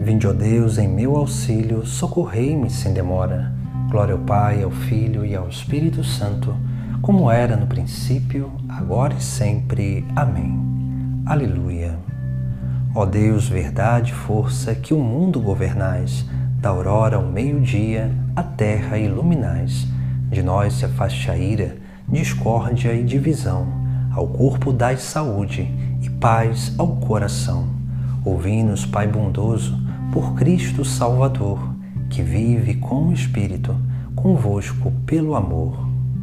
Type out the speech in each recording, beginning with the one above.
Vinde, ó Deus, em meu auxílio, socorrei-me sem demora. Glória ao Pai, ao Filho e ao Espírito Santo, como era no princípio, agora e sempre. Amém. Aleluia. Ó Deus, verdade e força, que o mundo governais, da aurora ao meio-dia, a terra iluminais. De nós se afaste a ira, discórdia e divisão, ao corpo dai saúde e paz ao coração. Ouvi-nos, Pai bondoso, por Cristo Salvador, que vive com o Espírito, convosco pelo amor.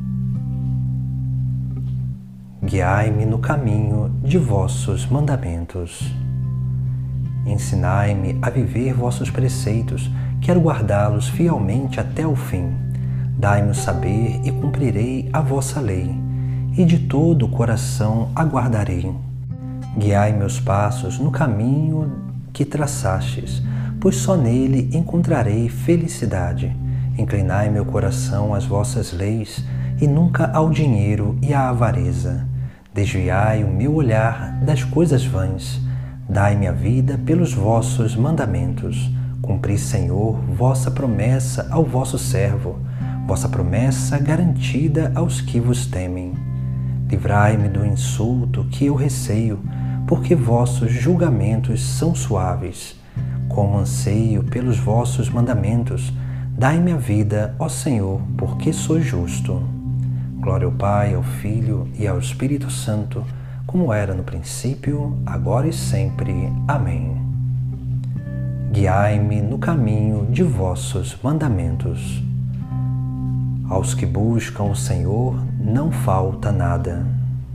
Guiai-me no caminho de vossos mandamentos. Ensinai-me a viver vossos preceitos, quero guardá-los fielmente até o fim. Dai-me o saber e cumprirei a vossa lei, e de todo o coração aguardarei. Guiai meus passos no caminho que traçastes, pois só nele encontrarei felicidade. Inclinai meu coração às vossas leis, e nunca ao dinheiro e à avareza. Desviai o meu olhar das coisas vãs. Dai-me a vida pelos vossos mandamentos. Cumpri, Senhor, vossa promessa ao vosso servo, vossa promessa garantida aos que vos temem. Livrai-me do insulto que eu receio, porque vossos julgamentos são suaves. Como anseio pelos vossos mandamentos, dai-me a vida, ó Senhor, porque sou justo. Glória ao Pai, ao Filho e ao Espírito Santo, como era no princípio, agora e sempre. Amém. Guiai-me no caminho de vossos mandamentos. Aos que buscam o Senhor não falta nada.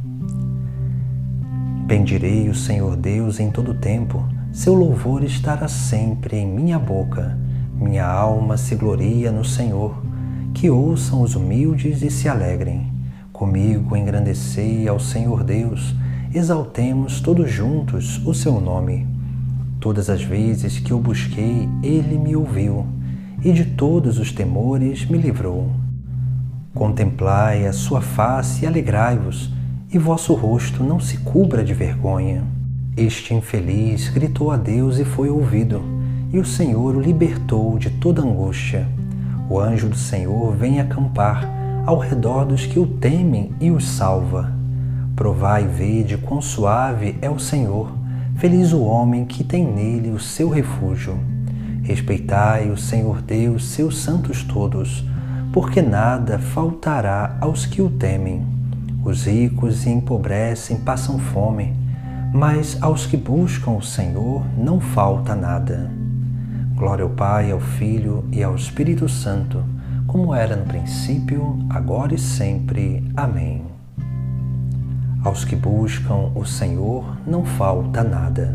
Bendirei o Senhor Deus em todo o tempo, seu louvor estará sempre em minha boca. Minha alma se gloria no Senhor. Que ouçam os humildes e se alegrem. Comigo engrandecei ao Senhor Deus. Exaltemos todos juntos o seu nome. Todas as vezes que o busquei, ele me ouviu, e de todos os temores me livrou. Contemplai a sua face e alegrai-vos, e vosso rosto não se cubra de vergonha. Este infeliz gritou a Deus e foi ouvido, e o Senhor o libertou de toda angústia. O anjo do Senhor vem acampar ao redor dos que o temem e os salva. Provai e vede quão suave é o Senhor, feliz o homem que tem nele o seu refúgio. Respeitai o Senhor Deus, seus santos todos, porque nada faltará aos que o temem. Os ricos se empobrecem, passam fome, mas aos que buscam o Senhor não falta nada. Glória ao Pai, ao Filho e ao Espírito Santo, como era no princípio, agora e sempre. Amém. Aos que buscam o Senhor não falta nada.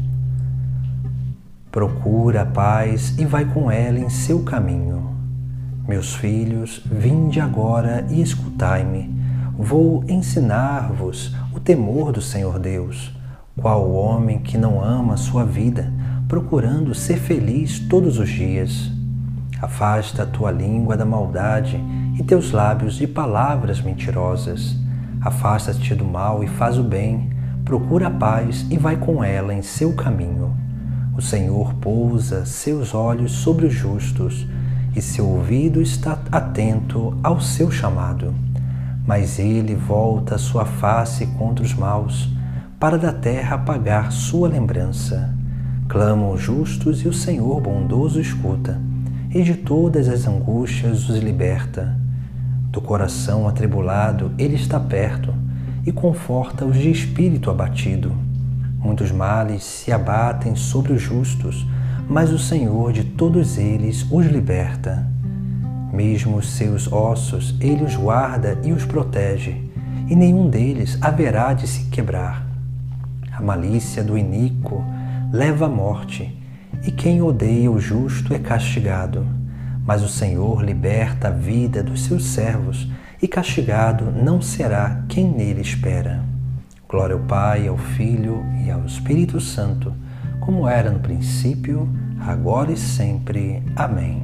Procura a paz e vai com ela em seu caminho. Meus filhos, vinde agora e escutai-me. Vou ensinar-vos o temor do Senhor Deus. Qual o homem que não ama sua vida, procurando ser feliz todos os dias? Afasta a tua língua da maldade e teus lábios de palavras mentirosas. Afasta-te do mal e faz o bem. Procura a paz e vai com ela em seu caminho. O Senhor pousa seus olhos sobre os justos, e seu ouvido está atento ao seu chamado. Mas ele volta a sua face contra os maus, para da terra apagar sua lembrança. Clamam os justos e o Senhor bondoso escuta, e de todas as angústias os liberta. Do coração atribulado ele está perto, e conforta os de espírito abatido. Muitos males se abatem sobre os justos, mas o Senhor de todos eles os liberta. Mesmo os seus ossos ele os guarda e os protege, e nenhum deles haverá de se quebrar. A malícia do iníquo leva à morte, e quem odeia o justo é castigado. Mas o Senhor liberta a vida dos seus servos, e castigado não será quem nele espera. Glória ao Pai, ao Filho e ao Espírito Santo, como era no princípio, agora e sempre. Amém.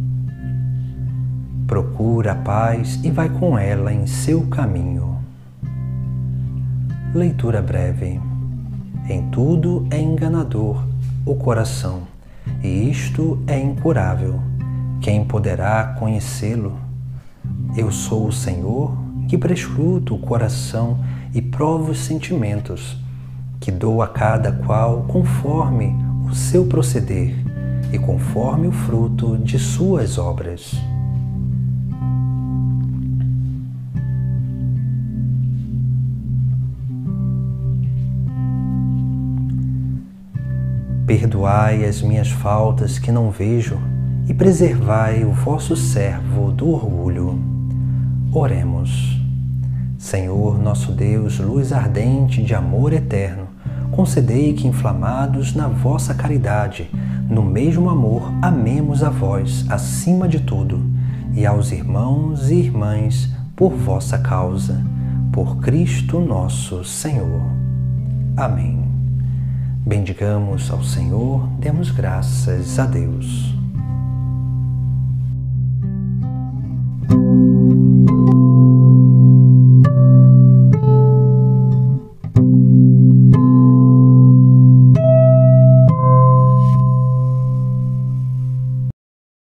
Procura a paz e vai com ela em seu caminho. Leitura breve. Em tudo é enganador o coração, e isto é incurável. Quem poderá conhecê-lo? Eu sou o Senhor, que prescruto o coração e provo os sentimentos, que dou a cada qual conforme o seu proceder e conforme o fruto de suas obras. Perdoai as minhas faltas que não vejo e preservai o vosso servo do orgulho. Oremos. Senhor nosso Deus, luz ardente de amor eterno, concedei que, inflamados na vossa caridade, no mesmo amor amemos a vós acima de tudo e aos irmãos e irmãs por vossa causa, por Cristo nosso Senhor. Amém. Bendigamos ao Senhor, demos graças a Deus.